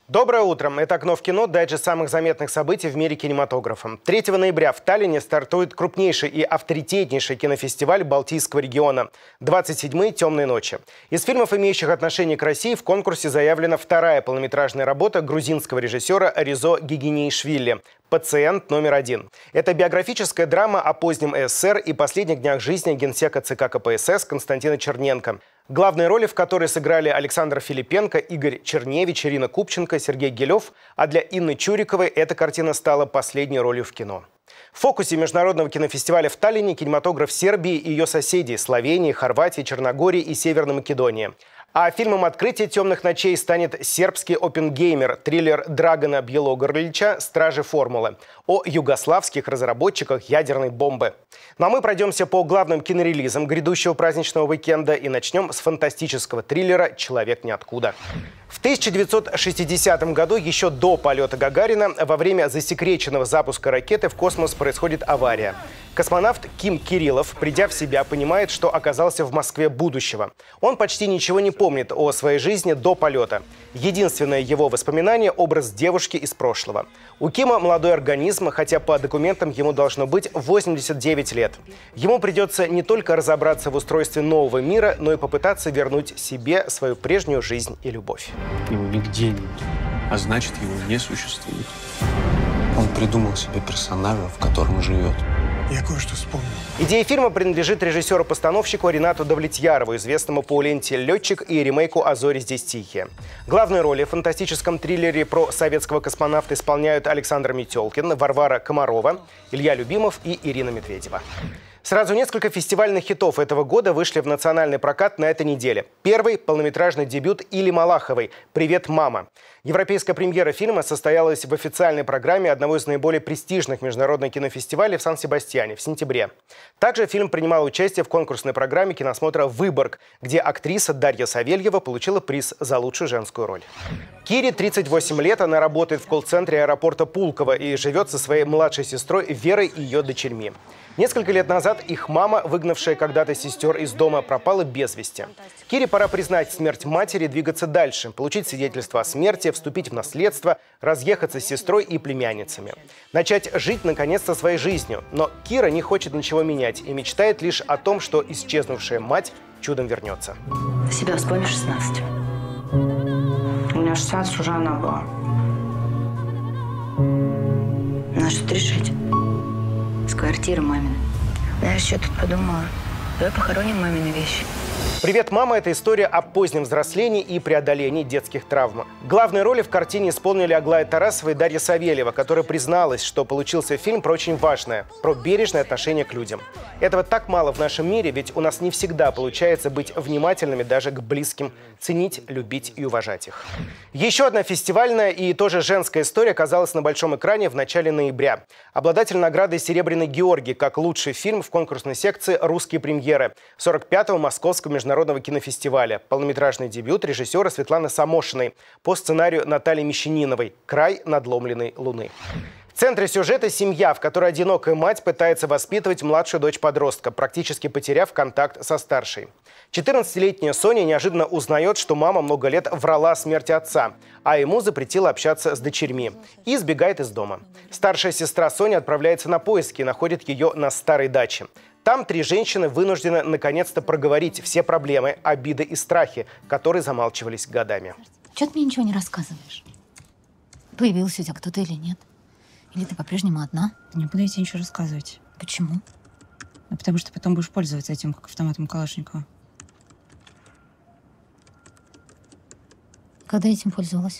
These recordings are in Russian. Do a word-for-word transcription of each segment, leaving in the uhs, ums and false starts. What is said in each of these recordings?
Доброе утро. Это «Окно в кино», дайджест самых заметных событий в мире кинематографа. третьего ноября в Таллине стартует крупнейший и авторитетнейший кинофестиваль Балтийского региона «двадцать седьмые темные ночи». Из фильмов, имеющих отношение к России, в конкурсе заявлена вторая полнометражная работа грузинского режиссера Резо Гигинеишвили «Пациент номер один». Это биографическая драма о позднем СССР и последних днях жизни генсека ЦК КПСС Константина Черненко, главные роли в которой сыграли Александр Филипенко, Игорь Черневич, Ирина Купченко, Сергей Гелев, а для Инны Чуриковой эта картина стала последней ролью в кино. В фокусе международного кинофестиваля в Таллине кинематограф Сербии и ее соседей – Словении, Хорватии, Черногории и Северной Македонии. А фильмом открытия «Темных ночей» станет сербский «Опенгеймер», триллер Драгана Бьелогорлича «Стражи формулы» о югославских разработчиках ядерной бомбы. Ну а мы пройдемся по главным кинорелизам грядущего праздничного уикенда и начнем с фантастического триллера «Человек ниоткуда». В тысяча девятьсот шестидесятом году, еще до полета Гагарина, во время засекреченного запуска ракеты в космос происходит авария. Космонавт Ким Кириллов, придя в себя, понимает, что оказался в Москве будущего. Он почти ничего не помнит о своей жизни до полета. Единственное его воспоминание – образ девушки из прошлого. У Кима молодой организм, хотя по документам ему должно быть восемьдесят девять лет. Ему придется не только разобраться в устройстве нового мира, но и попытаться вернуть себе свою прежнюю жизнь и любовь. Его нигде нет, а значит, его не существует. Он придумал себе персонажа, в котором живет. Я кое-что вспомнил. Идея фильма принадлежит режиссеру-постановщику Ринату Давлетьярову, известному по ленте «Летчик» и ремейку «А зори здесь тихие». Главные роли в фантастическом триллере про советского космонавта исполняют Александр Метелкин, Варвара Комарова, Илья Любимов и Ирина Медведева. Сразу несколько фестивальных хитов этого года вышли в национальный прокат на этой неделе. Первый – полнометражный дебют Или Малаховой «Привет, мама». Европейская премьера фильма состоялась в официальной программе одного из наиболее престижных международных кинофестивалей в Сан-Себастьяне в сентябре. Также фильм принимал участие в конкурсной программе киносмотра «Выборг», где актриса Дарья Савельева получила приз за лучшую женскую роль. Кире тридцать восемь лет, она работает в колл-центре аэропорта Пулково и живет со своей младшей сестрой Верой и ее дочерьми. Несколько лет назад их мама, выгнавшая когда-то сестер из дома, пропала без вести. Кире пора признать смерть матери, двигаться дальше, получить свидетельство о смерти, вступить в наследство, разъехаться с сестрой и племянницами. Начать жить, наконец-то, своей жизнью. Но Кира не хочет ничего менять и мечтает лишь о том, что исчезнувшая мать чудом вернется. Себя вспомнишь шестнадцать? У меня шестнадцать уже она была. Надо что-то решить. С квартиры маминой. Знаешь, что тут подумала? Давай похороним мамины вещи. «Привет, мама» – это история о позднем взрослении и преодолении детских травм. Главные роли в картине исполнили Аглая Тарасова и Дарья Савельева, которая призналась, что получился фильм про очень важное – про бережное отношение к людям. Этого так мало в нашем мире, ведь у нас не всегда получается быть внимательными даже к близким, ценить, любить и уважать их. Еще одна фестивальная и тоже женская история оказалась на большом экране в начале ноября. Обладатель награды «Серебряный Георгий» как лучший фильм в конкурсной секции «Русские премьеры» сорок пятого Московского международного кинофестиваля. Полнометражный дебют режиссера Светланы Самошиной по сценарию Натальи Мещаниновой «Край надломленной луны». В центре сюжета семья, в которой одинокая мать пытается воспитывать младшую дочь-подростка, практически потеряв контакт со старшей. четырнадцатилетняя Соня неожиданно узнает, что мама много лет врала о смерти отца, а ему запретила общаться с дочерьми, и сбегает из дома. Старшая сестра Соня отправляется на поиски и находит ее на старой даче. Там три женщины вынуждены наконец-то проговорить все проблемы, обиды и страхи, которые замалчивались годами. Чего ты мне ничего не рассказываешь? Появился у тебя кто-то или нет? Или ты по-прежнему одна? Не буду я тебе ничего рассказывать. Почему? Ну, потому что потом будешь пользоваться этим, как автоматом Калашникова. Когда этим пользовалась?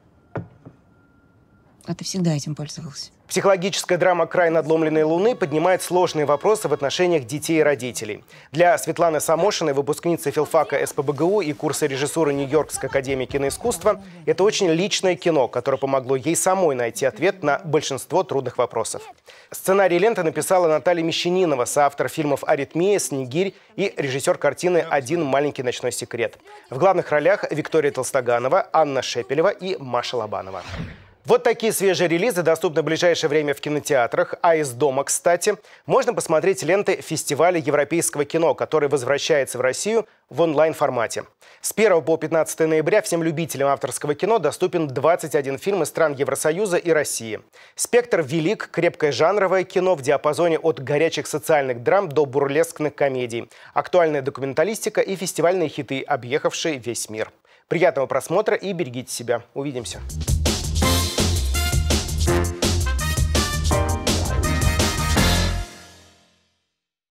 А ты всегда этим пользовался. Психологическая драма «Край надломленной луны» поднимает сложные вопросы в отношениях детей и родителей. Для Светланы Самошиной, выпускницы филфака эс пэ бэ гэ у и курса режиссуры Нью-Йоркской академии киноискусства, это очень личное кино, которое помогло ей самой найти ответ на большинство трудных вопросов. Сценарий ленты написала Наталья Мещанинова, соавтор фильмов «Аритмия», «Снегирь» и режиссер картины «Один маленький ночной секрет». В главных ролях Виктория Толстоганова, Анна Шепелева и Маша Лобанова. Вот такие свежие релизы доступны в ближайшее время в кинотеатрах. А из дома, кстати, можно посмотреть ленты фестиваля европейского кино, который возвращается в Россию в онлайн-формате. С первого по пятнадцатое ноября всем любителям авторского кино доступен двадцать один фильм из стран Евросоюза и России. Спектр велик, крепкое жанровое кино в диапазоне от горячих социальных драм до бурлескных комедий, актуальная документалистика и фестивальные хиты, объехавшие весь мир. Приятного просмотра и берегите себя. Увидимся.